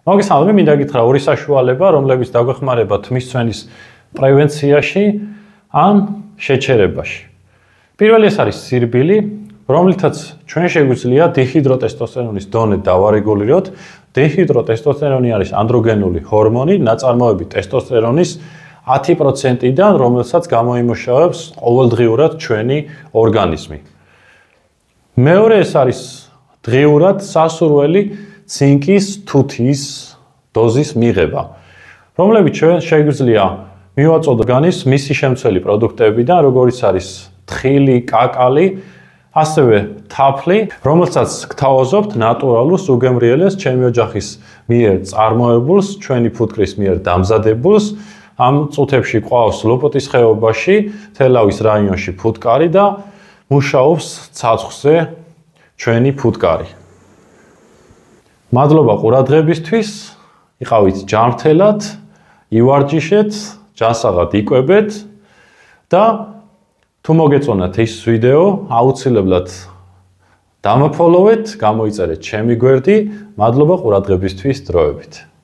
მოგესალმებით, მინდა გითხრა ორი საშუალება, რომლებიც დაგვეხმარება თმის ცვენის პრევენციაში ან შეჩერებაში. პირველი ეს არის სირბილი, რომლითაც ჩვენ შეგვიძლია დიჰიდროტესტოსტერონის დონე დავარეგულიროთ. დიჰიდროტესტოსტერონი არის ანდროგენული ჰორმონი, ნაწარმოები ტესტოსტერონის 10%-დან, რომელსაც გამოიმუშავებს ყოველდღიურად ჩვენი ორგანიზმი. მეორე ეს არის დღიურად სასურველი ცინკის თუთის დოზის მიღება, რომლებიც ჩვენ შეგვიძლია მივაწოდოთ ორგანიზმს მისი შემცველი პროდუქტებიდან, როგორიც არის თხილი, კაკალი, ასევე თაფლი, რომელსაც გთავაზობთ ნატურალურს, უგემრიელეს, ჩემი ოჯახის მიერ წარმოებულს, ჩვენი ფუტკრის მიერ დამზადებულს. ამ წუთებში ყავს ლოპოტის ხეობაში, თელავის რაიონში ფუტკარი და მუშაობს ცაცხზე ჩვენი ფუტკარი. მადლობა ყურადღებისთვის, იყავით ჯანმრთელად, ივარჯიშეთ, ჯანსაღად იკვებეთ და თუ მოგეწონათ ეს ვიდეო, აუცილებლად დამაფოლოვეთ, გამოიწერეთ ჩემი გვერდი. მადლობა ყურადღებისთვის დროებით.